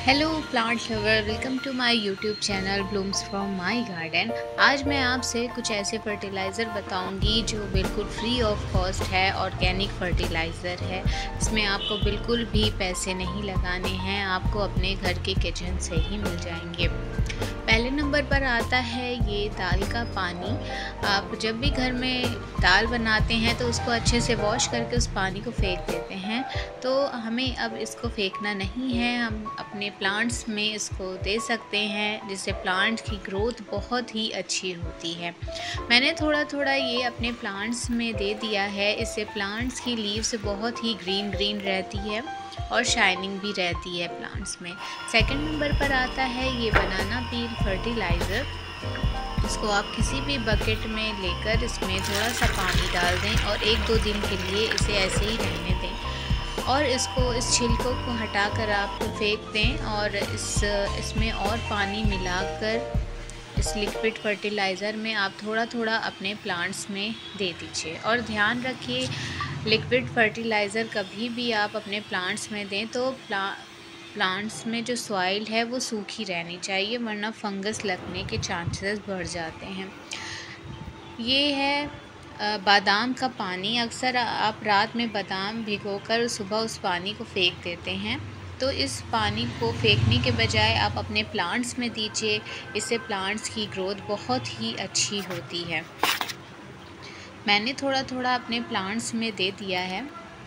Hello plant lover, welcome to my YouTube channel Blooms from my garden. आज मैं आपसे कुछ ऐसे फर्टिलाइज़र बताऊंगी जो बिल्कुल फ्री ऑफ कॉस्ट है, ऑर्गेनिक फर्टिलाइज़र है। इसमें आपको बिल्कुल भी पैसे नहीं लगाने हैं, आपको अपने घर के किचन से ही मिल जाएंगे। पहले नंबर पर आता है ये दाल का पानी। आप जब भी घर में दाल बनाते हैं तो उसको अच्छे से वॉश करके उस पानी को फेंक देते हैं, तो हमें अब इसको फेंकना नहीं है, हम अपने प्लांट्स में इसको दे सकते हैं, जिससे प्लांट की ग्रोथ बहुत ही अच्छी होती है। मैंने थोड़ा थोड़ा ये अपने प्लांट्स में दे दिया है, इससे प्लांट्स की लीव्स बहुत ही ग्रीन ग्रीन रहती है और शाइनिंग भी रहती है प्लांट्स में। सेकंड नंबर पर आता है ये बनाना पील फर्टिलाइज़र। इसको आप किसी भी बकेट में लेकर इसमें थोड़ा सा पानी डाल दें और 1-2 दिन के लिए इसे ऐसे ही रहने दें और इसको इस छिलकों को हटाकर आप फेंक दें और इसमें और पानी मिलाकर इस लिक्विड फर्टिलाइज़र में आप थोड़ा थोड़ा अपने प्लांट्स में दे दीजिए। और ध्यान रखिए, लिक्विड फर्टिलाइज़र कभी भी आप अपने प्लांट्स में दें तो प्लांट्स में जो सॉइल है वो सूखी रहनी चाहिए, वरना फंगस लगने के चांसेस बढ़ जाते हैं। ये है बादाम का पानी। अक्सर आप रात में बादाम भिगोकर सुबह उस पानी को फेंक देते हैं, तो इस पानी को फेंकने के बजाय आप अपने प्लांट्स में दीजिए। इससे प्लांट्स की ग्रोथ बहुत ही अच्छी होती है। मैंने थोड़ा थोड़ा अपने प्लांट्स में दे दिया है।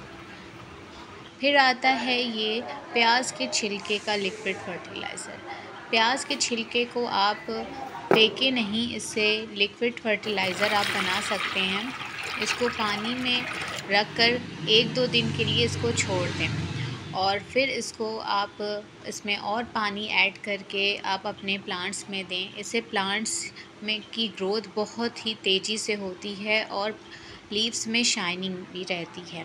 फिर आता है ये प्याज के छिलके का लिक्विड फर्टिलाइज़र। प्याज के छिलके को आप फेंके नहीं, इससे लिक्विड फर्टिलाइज़र आप बना सकते हैं। इसको पानी में रखकर 1-2 दिन के लिए इसको छोड़ दें और फिर इसको आप इसमें और पानी ऐड करके आप अपने प्लांट्स में दें। इससे प्लांट्स में की ग्रोथ बहुत ही तेज़ी से होती है और लीव्स में शाइनिंग भी रहती है।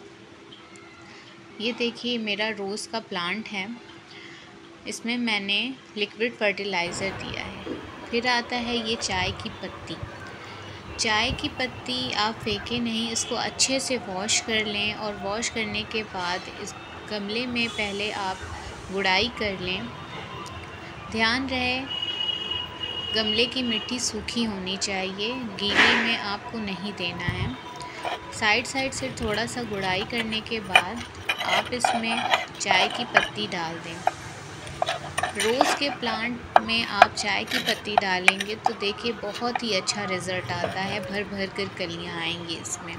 ये देखिए मेरा रोज़ का प्लांट है, इसमें मैंने लिक्विड फर्टिलाइज़र दिया है। फिर आता है ये चाय की पत्ती। चाय की पत्ती आप फेंके नहीं, इसको अच्छे से वॉश कर लें और वॉश करने के बाद इस गमले में पहले आप गुड़ाई कर लें। ध्यान रहे गमले की मिट्टी सूखी होनी चाहिए, गीले में आपको नहीं देना है। साइड से थोड़ा सा गुड़ाई करने के बाद आप इसमें चाय की पत्ती डाल दें। रोज़ के प्लांट में आप चाय की पत्ती डालेंगे तो देखिए बहुत ही अच्छा रिज़ल्ट आता है, भर भर कर कलियाँ आएंगी इसमें।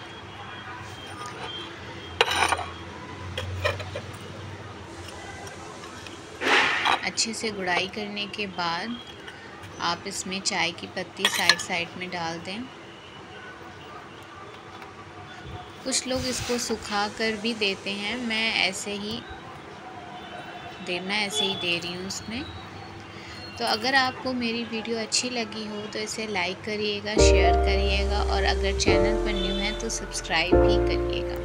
अच्छे से गुड़ाई करने के बाद आप इसमें चाय की पत्ती साइड में डाल दें। कुछ लोग इसको सुखा कर भी देते हैं, मैं ऐसे ही दे रही हूँ उसमें। तो अगर आपको मेरी वीडियो अच्छी लगी हो तो इसे लाइक करिएगा, शेयर करिएगा और अगर चैनल पर न्यू है तो सब्सक्राइब भी करिएगा।